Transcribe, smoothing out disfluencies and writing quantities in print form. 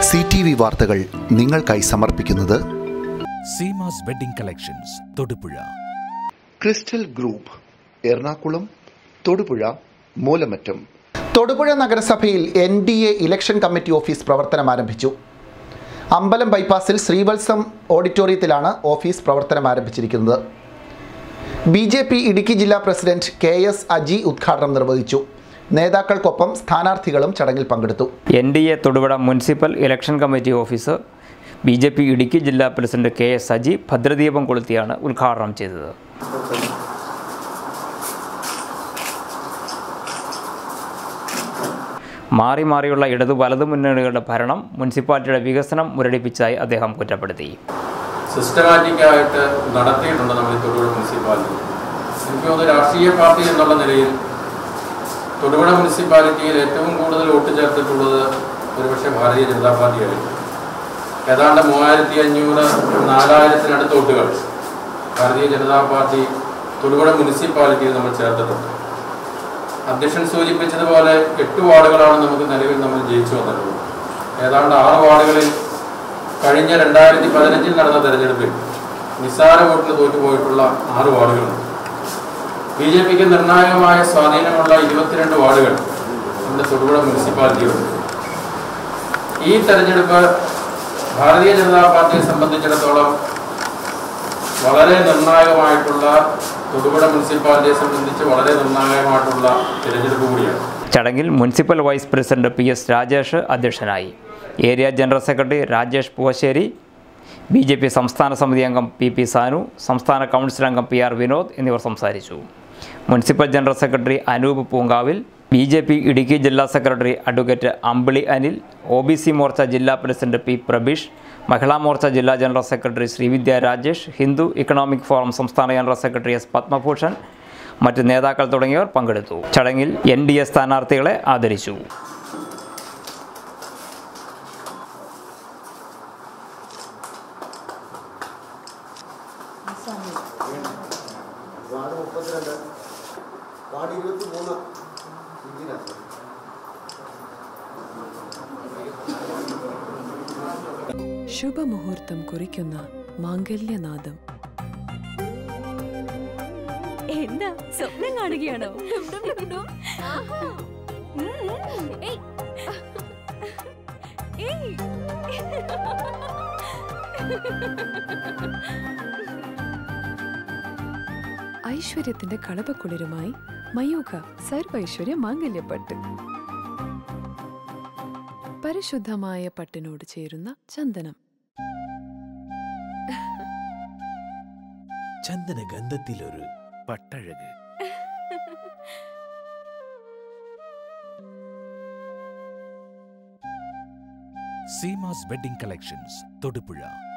CTV വാർത്തകൾ നിങ്ങൾക്കായി സമർപ്പിക്കുന്നത് Seemas wedding collections Thodupuzha, Crystal Group Ernakulam, Thodupuzha, Moolamattom. Thodupuzha നഗരസഭയിൽ NDA ഇലക്ഷൻ കമ്മിറ്റി ഓഫീസ് പ്രവർത്തനം ആരംഭിച്ചു. അമ്പലം ബൈപ്പാസിൽ ശ്രീവത്സം ഓഡിറ്റോറിയത്തിലാണ് ഓഫീസ് പ്രവർത്തനം ആരംഭിച്ചിരിക്കുന്നത്. BJP ഇടുക്കി ജില്ലാ പ്രസിഡന്റ് KS അജി ഉദ്ഘാടനം നിർവഹിച്ചു. നേതാക്കൾക്കൊപ്പം സ്ഥാനാർത്ഥികളും ചടങ്ങിൽ പങ്കെടുത്തു. NDA Thodupuzha municipal election committee office BJP Idukki ജില്ലാ പ്രസിഡന്റ് KS അജി ഭദ്രദീപം കൊളുത്തിയാണ് ഉദ്ഘാടനം ചെയ്തത്. മാറി മാറിയുള്ള ഇടതു വലതു മുന്നണികളുടെ ഭരണം മുനിസിപ്പാലിറ്റിയുടെ വികസനം മുരടിപ്പിച്ചായി അദ്ദേഹം കുറ്റപ്പെടുത്തി. സിസ്റ്റമാറ്റിക്കായിട്ട് നടത്തിയിട്ടുണ്ട് നമ്മൾ ഈ തൊടുപുഴ മുനിസിപ്പാലിറ്റി. എനിക്ക് തോന്നുന്നു രാഷ്ട്രീയ പാർട്ടി എന്നുള്ള നിലയിൽ തൊടുപുഴ മുനിസിപ്പാലിറ്റിയിൽ ഏറ്റവും കൂടുതൽ വോട്ട് ചേർത്തിട്ടുള്ളത് ഒരുപക്ഷെ ഭാരതീയ ജനതാ പാർട്ടിയായിരുന്നു. ഏതാണ്ട് 3500-4000 വോട്ടുകൾ ഭാരതീയ ജനതാ പാർട്ടി തൊടുപുഴ മുനിസിപ്പാലിറ്റിയിൽ നമ്മൾ ചേർത്തിട്ടുണ്ട്. അധ്യക്ഷൻ സൂചിപ്പിച്ചതുപോലെ 8 വാർഡുകളാണ് നമുക്ക് നിലവിൽ നമ്മൾ ജയിച്ചു വന്നിട്ടുള്ളത്. ഏതാണ്ട് 6 വാർഡുകളിൽ കഴിഞ്ഞ 2015 നടന്ന തെരഞ്ഞെടുപ്പിൽ നിസ്സാര വോട്ടിന് തോറ്റുപോയിട്ടുള്ള 6 വാർഡുകളുണ്ട്. BJPക്ക് നിർണായകമായ സ്വാധീനമുള്ള 22 വാർഡുകൾ നമ്മുടെ തൊടുപുഴ മുനിസിപ്പാലിറ്റിയിലുണ്ട്. ഈ തെരഞ്ഞെടുപ്പ് ഭാരതീയ ജനതാ പാർട്ടിയെ സംബന്ധിച്ചിടത്തോളം വളരെ നിർണായകമായിട്ടുള്ള, തൊടുപുഴ മുനിസിപ്പാലിറ്റിയെ സംബന്ധിച്ച് വളരെ നിർണായകമായിട്ടുള്ള തിരഞ്ഞെടുപ്പ് കൂടിയാണ്. ചടങ്ങിൽ municipal vice president PS Rajesh അധ്യക്ഷനായി. Area general secretary Rajesh Poovassery, BJP സംസ്ഥാന സമിതി അംഗം PP സാനു, സംസ്ഥാന കൗൺസിൽ അംഗം PR വിനോദ് എന്നിവർ സംസാരിച്ചു. Municipal general secretary Anoop Poonkavil, BJP Idukki ജില്ലാ secretary advocate Ambili Anil, OBC Morcha ജില്ലാ പ്രസിഡന്റ് P പ്രബീഷ്, മഹിളാ മോർച്ച ജില്ലാ general secretary Sreevidya Rajesh, Hindu Economic Forum സംസ്ഥാന ജനറൽ സെക്രട്ടറി S പത്മഭൂഷൺ, മറ്റ് നേതാക്കൾ തുടങ്ങിയവർ പങ്കെടുത്തു. ചടങ്ങിൽ NDA സ്ഥാനാർത്ഥികളെ ആദരിച്ചു. ശുഭമുഹൂർത്തം കുറിക്കുന്ന മാംഗല്യനാദം. എന്താ സ്വപ്നം കാണുകയാണോ? ഐശ്വര്യത്തിന്റെ കളപക്കുളിരുമായി മയൂഖ സർവൈശ്വര്യ മാംഗല്യപ്പട്ട്. പരിശുദ്ധമായ പട്ടിനോട് ചേരുന്ന ചന്ദനം. ചന്ദനഗന്ധത്തിലൊരു പട്ടഴക്. Seemas wedding collections Thodupuzha.